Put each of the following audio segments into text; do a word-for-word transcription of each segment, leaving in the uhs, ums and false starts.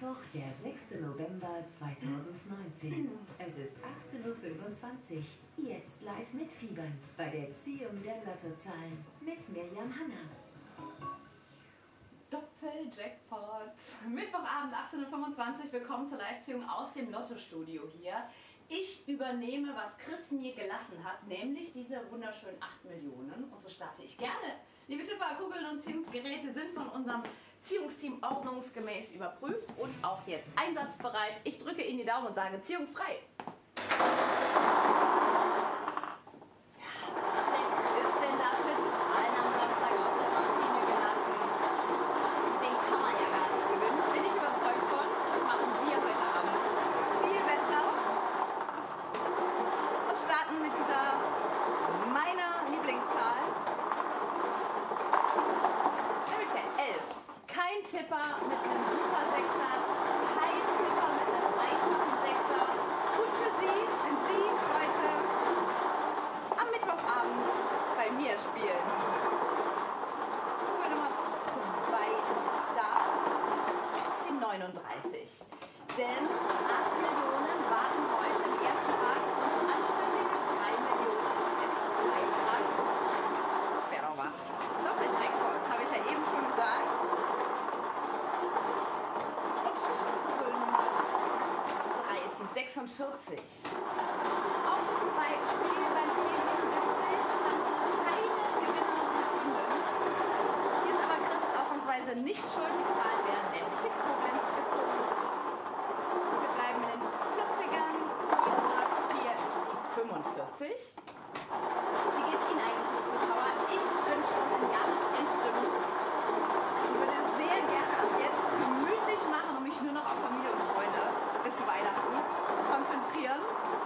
Mittwoch, der sechste November zweitausendneunzehn. Es ist achtzehn Uhr fünfundzwanzig. Jetzt live mitfiebern bei der Ziehung der Lottozahlen mit Mirjam Hanna. Doppeljackpot. Mittwochabend achtzehn Uhr fünfundzwanzig. Willkommen zur Live-Ziehung aus dem Lottostudio hier. Ich übernehme, was Chris mir gelassen hat, nämlich diese wunderschönen acht Millionen. Und so starte ich gerne. Liebe Tipper, Kugeln und Ziehungsgeräte sind von unserem Ziehungsteam ordnungsgemäß überprüft und auch jetzt einsatzbereit. Ich drücke Ihnen die Daumen und sage Ziehung frei. Mit dieser meiner Lieblingszahl, nämlich der elf. Kein Tipper mit einem Super Sechser, kein Tipper mit einem einfachen Sechser. Gut für Sie, wenn Sie heute am Mittwochabend bei mir spielen. Kugel Nummer zwei ist da, das ist die neununddreißig. Denn acht Millionen warten heute im ersten Rang und anständige drei Millionen im zweiten Rang. Das wäre doch was. Doppeljackpot, habe ich ja eben schon gesagt. Und Kugel Nummer drei ist die sechsundvierzig. Auch bei Spiel, beim Spiel siebenundsiebzig kann ich keine Gewinner finden. Hier ist aber Chris ausnahmsweise nicht schuld, die Zahlen werden nämlich in Koblenz gezogen. fünfundvierzig. Wie geht es Ihnen eigentlich, liebe Zuschauer? Ich bin schon in Jahresendstimmung und würde sehr gerne ab jetzt gemütlich machen und mich nur noch auf Familie und Freunde bis Weihnachten konzentrieren.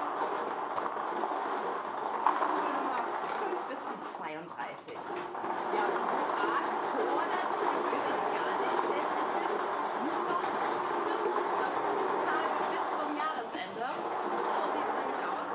Kugel Nummer fünf ist die zweiunddreißig. Ja, und so arg fordert sie wirklich gar nicht, denn es sind nur noch fünfundvierzig Tage bis zum Jahresende. So sieht es nämlich aus.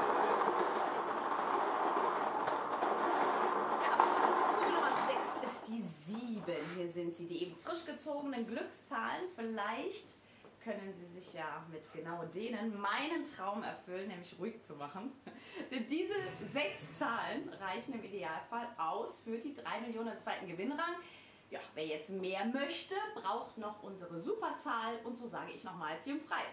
Die sieben. Hier sind sie, die eben frisch gezogenen Glückszahlen. Vielleicht können Sie sich ja mit genau denen meinen Traum erfüllen, nämlich ruhig zu machen. Denn diese sechs Zahlen reichen im Idealfall aus für die drei Millionen im zweiten Gewinnrang. Ja, wer jetzt mehr möchte, braucht noch unsere Superzahl und so sage ich nochmal Ziehung frei.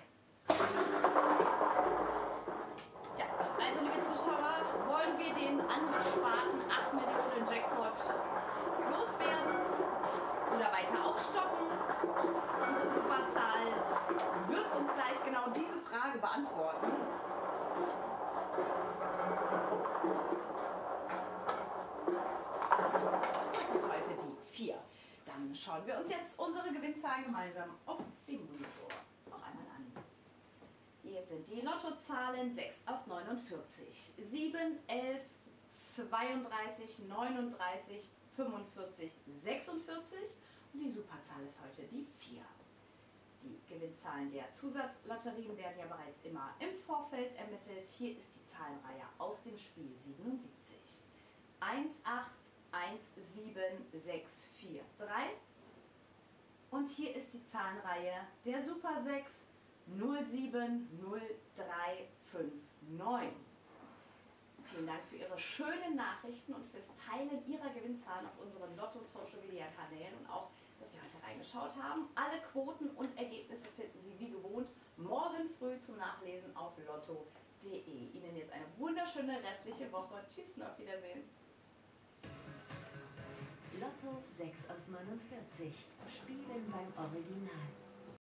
Ja, also liebe Zuschauer, wollen wir den angesparten acht Millionen Jackpot loswerden oder weiter aufstocken? Unsere Superzahl wird uns gleich genau diese Frage beantworten. Das ist heute die vier. Dann schauen wir uns jetzt unsere Gewinnzahlen gemeinsam auf dem Monitor noch einmal an. Hier sind die Lottozahlen sechs aus neunundvierzig, sieben, elf, zweiunddreißig, neununddreißig, fünfundvierzig, sechsundvierzig und die Superzahl ist heute die vier. Die Gewinnzahlen der Zusatzlotterien werden ja bereits immer im Vorfeld ermittelt. Hier ist die Zahlenreihe aus dem Spiel siebenundsiebzig. eins, acht, eins, sieben, sechs, vier, drei. Und hier ist die Zahlenreihe der Super sechs null sieben null drei fünf neun. Vielen Dank für Ihre schönen Nachrichten und fürs Teilen Ihrer Gewinnzahlen auf unseren Lotto-Social-Media-Kanälen und auch, dass Sie heute reingeschaut haben. Alle Quoten und Ergebnisse finden Sie wie gewohnt morgen früh zum Nachlesen auf lotto punkt de. Ihnen jetzt eine wunderschöne restliche Woche. Tschüss und auf Wiedersehen. Lotto sechs aus neunundvierzig. Spielen beim Original.